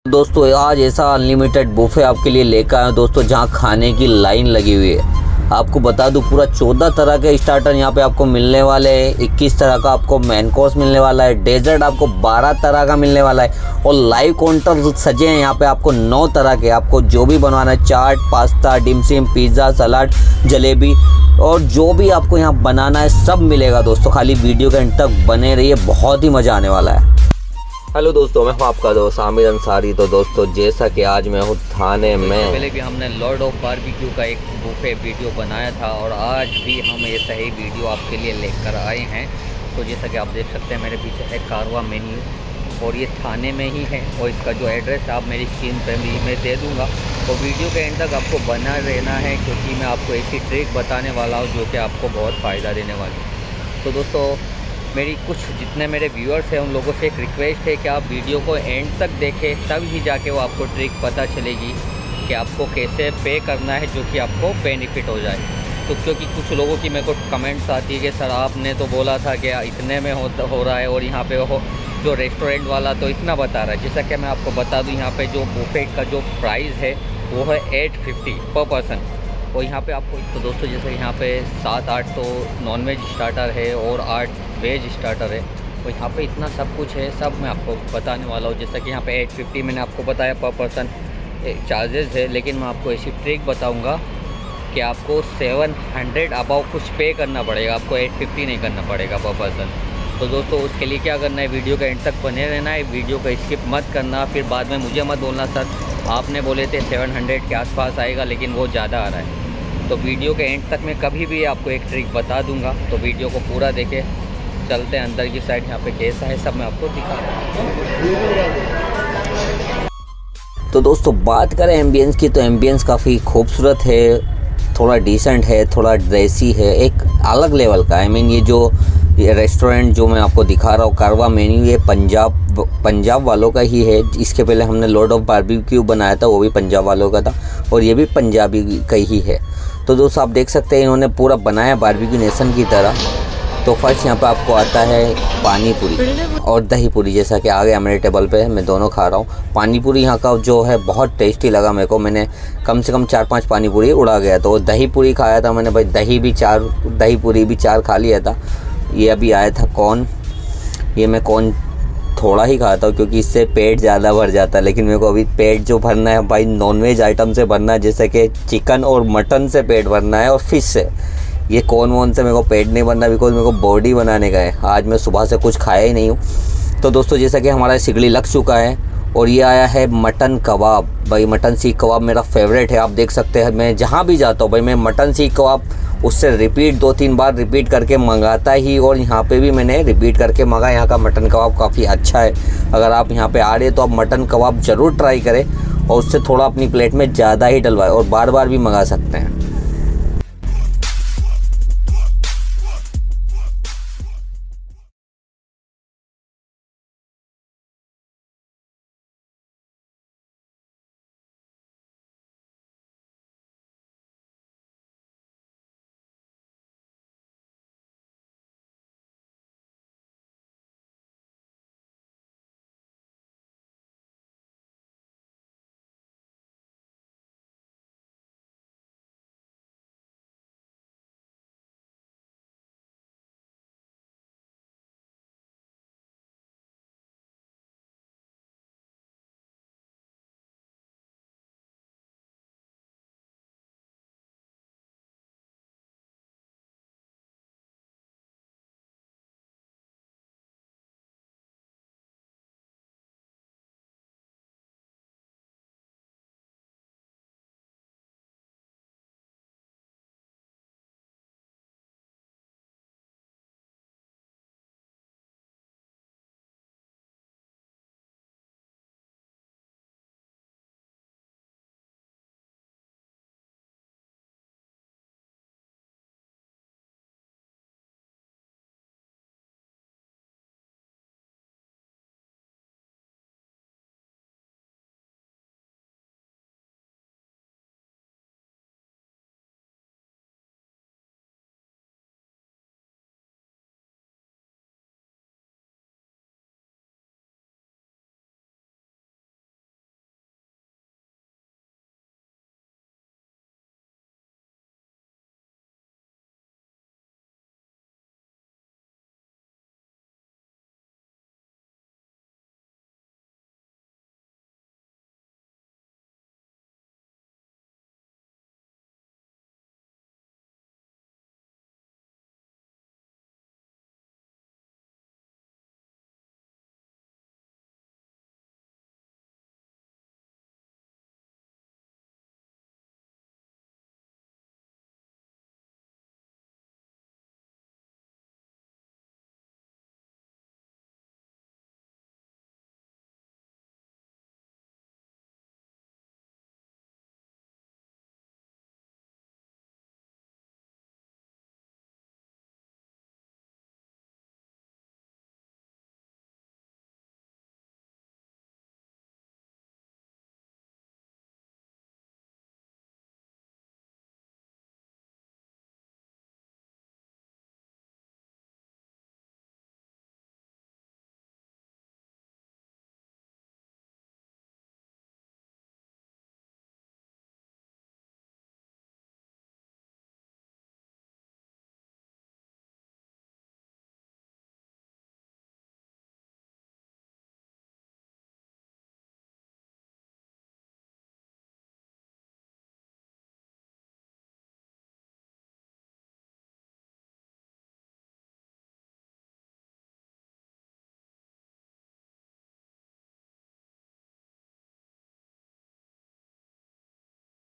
दोस्तों आज ऐसा अनलिमिटेड बुफे आपके लिए लेकर आया हूं दोस्तों, जहां खाने की लाइन लगी हुई है। आपको बता दूं पूरा 14 तरह के स्टार्टर यहां पे आपको मिलने वाले हैं। 21 तरह का आपको मेन कोर्स मिलने वाला है। डेजर्ट आपको 12 तरह का मिलने वाला है और लाइव काउंटर सजे हैं यहां पे आपको 9 तरह के। आपको जो भी बनवाना है, chaat, pasta, dim sum, pizza, salad, jalebi और जो भी आपको यहाँ बनाना है सब मिलेगा दोस्तों। खाली वीडियो के एंड तक बने रहिए, बहुत ही मज़ा आने वाला है। हेलो दोस्तों, मैं हूं आपका दोस्त आमिर अंसारी। तो दोस्तों जैसा कि आज मैं हूं थाने में, पहले भी हमने लॉर्ड ऑफ बारबेक्यू का एक बुफे वीडियो बनाया था और आज भी हम ऐसा ही वीडियो आपके लिए लेकर आए हैं। तो जैसा कि आप देख सकते हैं मेरे पीछे है कारवा मेन्यू और ये थाने में ही है और इसका जो एड्रेस है आप मेरी स्क्रीन पर भी मैं दे दूँगा। तो वीडियो के एंड तक आपको बना रहना है क्योंकि मैं आपको ऐसी ट्रिक बताने वाला हूँ जो कि आपको बहुत फ़ायदा देने वाली है। तो दोस्तों मेरी कुछ जितने मेरे व्यूअर्स हैं उन लोगों से एक रिक्वेस्ट है कि आप वीडियो को एंड तक देखें, तब ही जाके वो आपको ट्रिक पता चलेगी कि आपको कैसे पे करना है जो कि आपको बेनिफिट हो जाए। तो क्योंकि कुछ लोगों की मेरे को कमेंट्स आती है कि सर आपने तो बोला था कि इतने में हो रहा है और यहाँ पे हो जो रेस्टोरेंट वाला तो इतना बता रहा है। जैसा कि मैं आपको बता दूँ, यहाँ पे जो बुफे का जो प्राइस है वो है 850 पर पर्सन। और यहाँ पे आपको तो दोस्तों जैसे यहाँ पे 7-8 तो नॉनवेज स्टार्टर है और 8 वेज स्टार्टर है। तो यहाँ पे इतना सब कुछ है, सब मैं आपको बताने वाला हूँ। जैसा कि यहाँ पे 850 मैंने आपको बताया पर पर्सन चार्जेस है, लेकिन मैं आपको ऐसी ट्रिक बताऊँगा कि आपको 700 अबाउ कुछ पे करना पड़ेगा, आपको 850 नहीं करना पड़ेगा पर पर्सन। तो दोस्तों उसके लिए क्या करना है, वीडियो का एंड तक बने रहना है, वीडियो का स्किप मत करना। फिर बाद में मुझे मत बोलना सर आपने बोले थे 700 के आसपास आएगा लेकिन वो ज़्यादा आ रहा है। तो वीडियो के एंड तक मैं कभी भी आपको एक ट्रिक बता दूंगा, तो वीडियो को पूरा देखें। चलते हैं अंदर की साइड, यहाँ पे कैसा है सब मैं आपको दिखा रहा हूँ। तो दोस्तों बात करें एम्बियंस की, तो एम्बियंस काफ़ी खूबसूरत है, थोड़ा डिसेंट है, थोड़ा ड्रेसी है, एक अलग लेवल का। ये जो ये रेस्टोरेंट जो मैं आपको दिखा रहा हूँ कारवा मेन्यू, ये पंजाब वालों का ही है। इसके पहले हमने लॉर्ड ऑफ बारबेक्यू बनाया था, वो भी पंजाब वालों का था और ये भी पंजाबी का ही है। तो दोस्तों आप देख सकते हैं इन्होंने पूरा बनाया बारबेक्यू नेशन की तरह। तो फर्स्ट यहाँ पे आपको आता है पानी पूरी और दही पूरी। जैसा कि आ गया मेरे टेबल पे, मैं दोनों खा रहा हूँ। पानी पूरी यहाँ का जो है बहुत टेस्टी लगा मेरे को। मैंने कम से कम 4-5 पानी पूरी उड़ा गया। तो दही पूरी खाया था मैंने, भाई दही पूरी भी 4 खा लिया था। ये अभी आया था कॉर्न, ये मैं कॉर्न थोड़ा ही खाता हूँ क्योंकि इससे पेट ज़्यादा भर जाता है। लेकिन मेरे को अभी पेट जो भरना है भाई नॉनवेज आइटम से भरना है, जैसे कि चिकन और मटन से पेट भरना है और फिश से। ये कौन वोन से मेरे को पेट नहीं भरना, बिकॉज मेरे को बॉडी बनाने का है। आज मैं सुबह से कुछ खाया ही नहीं हूँ। तो दोस्तों जैसा कि हमारा सिगड़ी लग चुका है और ये आया है मटन कबाब। भाई मटन सीख कबाब मेरा फेवरेट है। आप देख सकते हैं मैं जहाँ भी जाता हूँ भाई मैं मटन सीख कबाब उससे रिपीट 2-3 बार रिपीट करके मंगाता ही। और यहाँ पे भी मैंने रिपीट करके मंगाया। यहाँ का मटन कबाब काफ़ी अच्छा है। अगर आप यहाँ पे आ रहे हैं तो आप मटन कबाब ज़रूर ट्राई करें और उससे थोड़ा अपनी प्लेट में ज़्यादा ही डलवाएं और बार बार भी मंगा सकते हैं।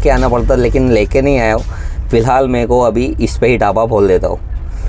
के आना पड़ता, लेकिन लेके नहीं आया हूँ फ़िलहाल। मेरे को अभी इस पे ही ढाबा खोल देता हूँ।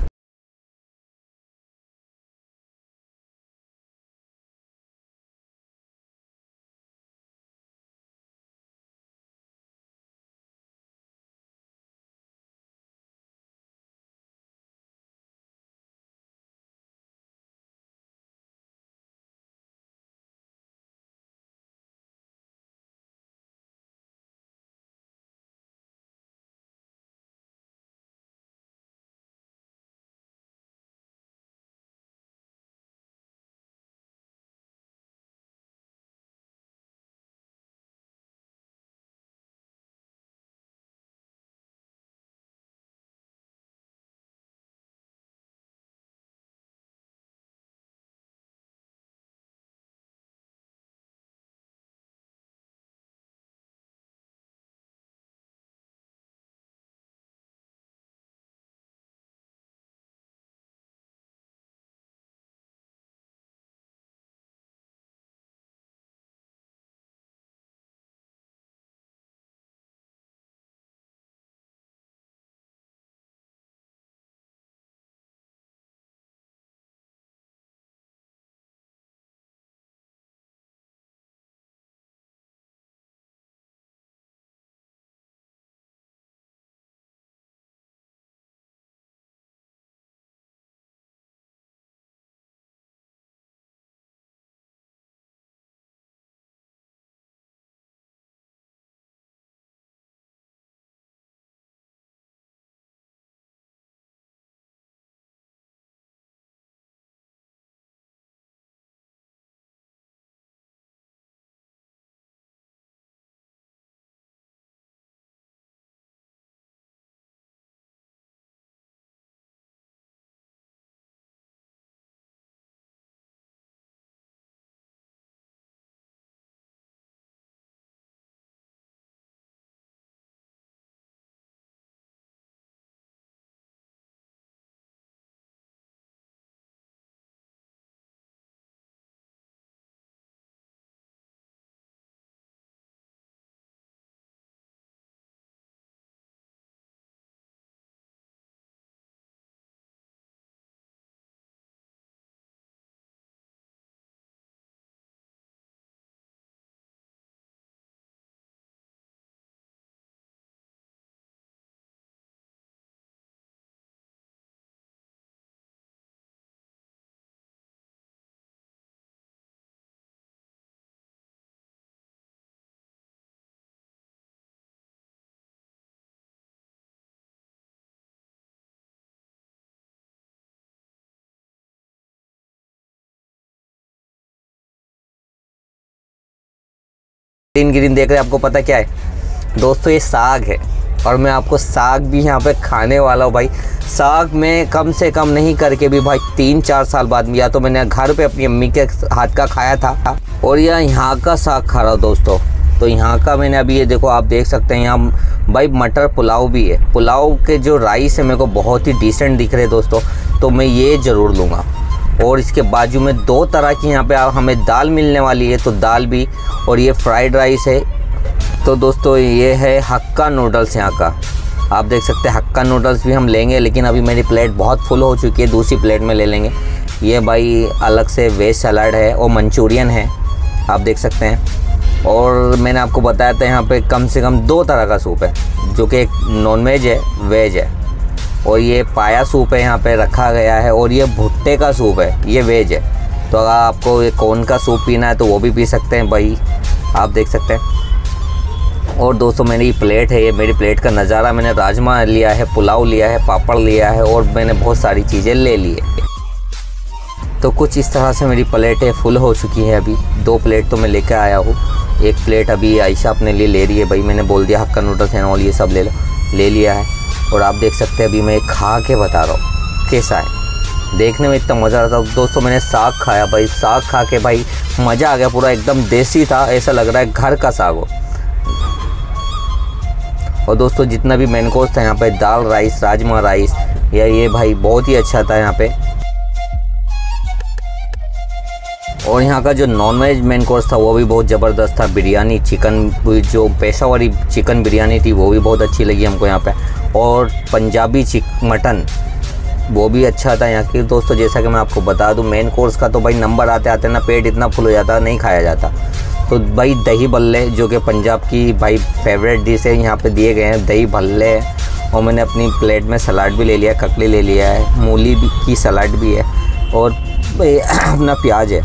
ग्रीन ग्रीन देख रहे हैं, आपको पता क्या है दोस्तों, ये साग है। और मैं आपको साग भी यहाँ पे खाने वाला हूँ भाई। साग में कम से कम नहीं करके भी भाई 3-4 साल बाद, या तो मैंने घर पे अपनी अम्मी के हाथ का खाया था, और यह यहाँ का साग खा रहा हूँ दोस्तों। तो यहाँ का मैंने अभी ये देखो, आप देख सकते हैं यहाँ भाई मटर पुलाव भी है। पुलाव के जो राइस है मेरे को बहुत ही डिसेंट दिख रहे दोस्तों, तो मैं ये ज़रूर लूँगा। और इसके बाजू में 2 तरह की यहाँ पे हमें दाल मिलने वाली है, तो दाल भी, और ये फ्राइड राइस है। तो दोस्तों ये है हक्का नूडल्स यहाँ का, आप देख सकते हैं हक्का नूडल्स भी हम लेंगे, लेकिन अभी मेरी प्लेट बहुत फुल हो चुकी है, दूसरी प्लेट में ले लेंगे। ये भाई अलग से वेज सलाद है और मंचूरियन है, आप देख सकते हैं। और मैंने आपको बताया था यहाँ पे कम से कम 2 तरह का सूप है, जो कि एक नॉन वेज है, वेज है। और ये पाया सूप है यहाँ पे रखा गया है, और ये भुट्टे का सूप है, ये वेज है। तो अगर आपको ये कौन का सूप पीना है तो वो भी पी सकते हैं भाई, आप देख सकते हैं। और दोस्तों मेरी प्लेट है, ये मेरी प्लेट का नज़ारा। मैंने राजमा लिया है, पुलाव लिया है, पापड़ लिया है, और मैंने बहुत सारी चीज़ें ले ली है। तो कुछ इस तरह से मेरी प्लेटें फुल हो चुकी है। अभी 2 प्लेट तो मैं लेकर आया हूँ, 1 प्लेट अभी आयशा अपने लिए ले रही है। भाई मैंने बोल दिया हक्का नूडल्स एंड ऑल ये सब ले लिया है। और आप देख सकते हैं अभी मैं खा के बता रहा हूँ कैसा है। देखने में इतना मज़ा आता है दोस्तों। मैंने साग खाया भाई, साग खा के भाई मज़ा आ गया, पूरा एकदम देसी था, ऐसा लग रहा है घर का साग हो। और दोस्तों जितना भी मेन कोर्स था यहाँ पे, दाल राइस, राजमा राइस, या ये भाई बहुत ही अच्छा था यहाँ पे। और यहाँ का जो नॉनवेज मेन कोर्स था वो भी बहुत ज़बरदस्त था। बिरयानी चिकन, जो पेशावरी चिकन बिरयानी थी वो भी बहुत अच्छी लगी हमको यहाँ पे। और पंजाबी मटन वो भी अच्छा था यहाँ की दोस्तों। जैसा कि मैं आपको बता दूं, मेन कोर्स का तो भाई नंबर आते आते ना पेट इतना फुल हो जाता, नहीं खाया जाता। तो भाई दही भल्ले, जो कि पंजाब की भाई फेवरेट डिश है, यहाँ पे दिए गए हैं दही भल्ले। और मैंने अपनी प्लेट में सलाद भी ले लिया, ककड़ी ले लिया है, मूली भी की सलाद भी है, और भाई अपना प्याज है।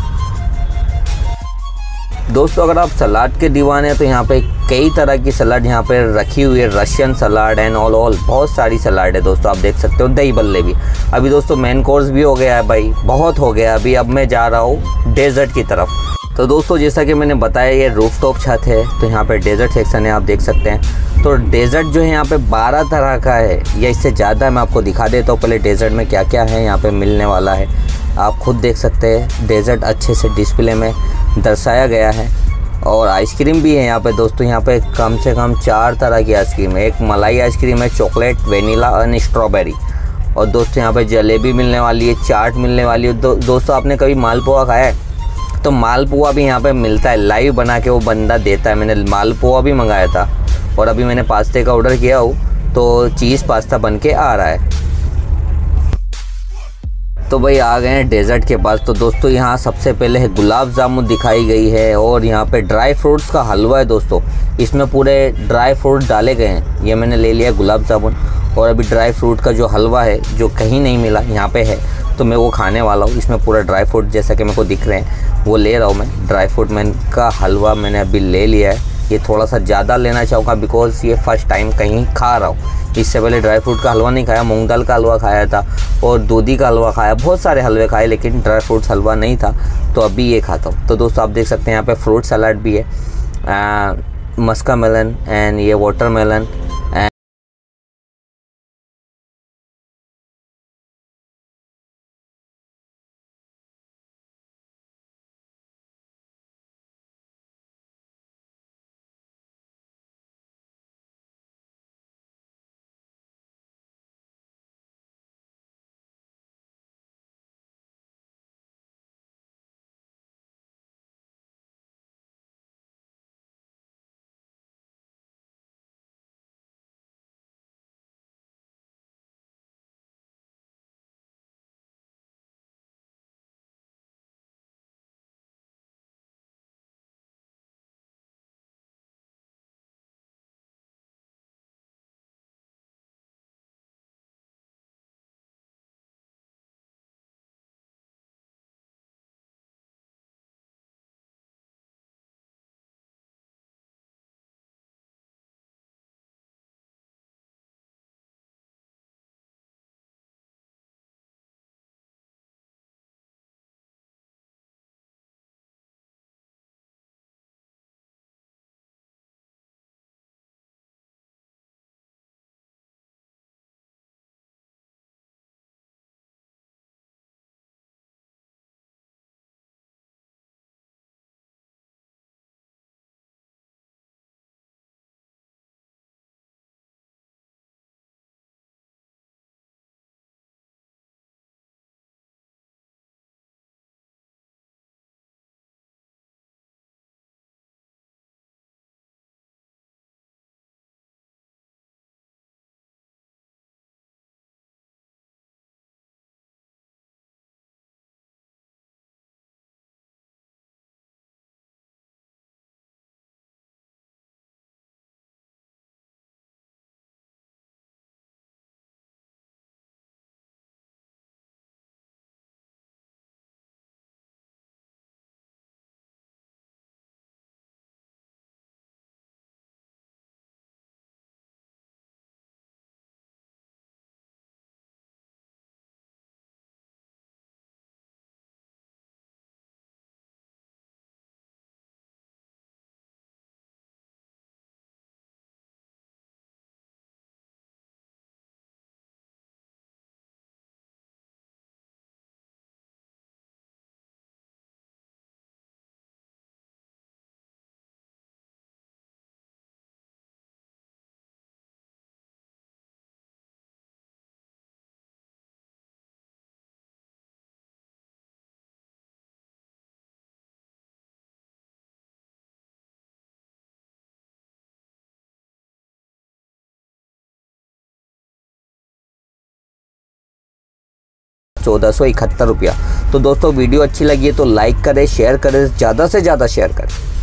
दोस्तों अगर आप सलाद के दीवाने हैं तो यहाँ पे कई तरह की सलाद यहाँ पे रखी हुई है। रशियन सलाद एंड ऑल बहुत सारी सलाद है दोस्तों, आप देख सकते हो। दही बल्ले भी। अभी दोस्तों मेन कोर्स भी हो गया है भाई, बहुत हो गया। अभी अब मैं जा रहा हूँ डेजर्ट की तरफ। तो दोस्तों जैसा कि मैंने बताया ये रूफटॉप छत है, तो यहाँ पे डेजर्ट सेक्शन है, आप देख सकते हैं। तो डेजर्ट जो है यहाँ पे 12 तरह का है या इससे ज़्यादा। मैं आपको दिखा देता हूँ पहले डेजर्ट में क्या क्या है यहाँ पे मिलने वाला है। आप खुद देख सकते हैं, डेजर्ट अच्छे से डिस्प्ले में दर्शाया गया है। और आइसक्रीम भी है यहाँ पे दोस्तों। यहाँ पे कम से कम 4 तरह की आइसक्रीम है। एक मलाई आइसक्रीम है, चॉकलेट, वेनिला और स्ट्रॉबेरी। और दोस्तों यहाँ पे जलेबी मिलने वाली है, चाट मिलने वाली है। दोस्तों आपने कभी मालपुआ खाया है? तो मालपुआ भी यहाँ पे मिलता है, लाइव बना के वो बंदा देता है। मैंने मालपुआ भी मंगाया था। और अभी मैंने पास्ते का ऑर्डर किया हो तो चीज़ पास्ता बन के आ रहा है। तो भाई आ गए हैं डेजर्ट के पास। तो दोस्तों यहाँ सबसे पहले है गुलाब जामुन दिखाई गई है, और यहाँ पे ड्राई फ्रूट्स का हलवा है दोस्तों। इसमें पूरे ड्राई फ्रूट डाले गए हैं। ये मैंने ले लिया गुलाब जामुन। और अभी ड्राई फ्रूट का जो हलवा है, जो कहीं नहीं मिला यहाँ पे है, तो मैं वो खाने वाला हूँ। इसमें पूरा ड्राई फ्रूट जैसा कि मेरे को दिख रहे हैं वो ले रहा हूँ मैं। ड्राई फ्रूट का हलवा मैंने अभी ले लिया है। ये थोड़ा सा ज़्यादा लेना चाहूँगा बिकॉज़ ये फर्स्ट टाइम कहीं खा रहा हूँ। इससे पहले ड्राई फ्रूट का हलवा नहीं खाया, मूंग दाल का हलवा खाया था और दूधी का हलवा खाया, बहुत सारे हलवे खाए, लेकिन ड्राई फ्रूट्स हलवा नहीं था। तो अभी ये खाता हूँ। तो दोस्तों आप देख सकते हैं यहाँ पे फ्रूट सलाद भी है, मस्का मेलन एंड ये वाटरमेलन 1471 रुपया। तो दोस्तों वीडियो अच्छी लगी है तो लाइक करें, शेयर करें, ज़्यादा से ज़्यादा शेयर करें।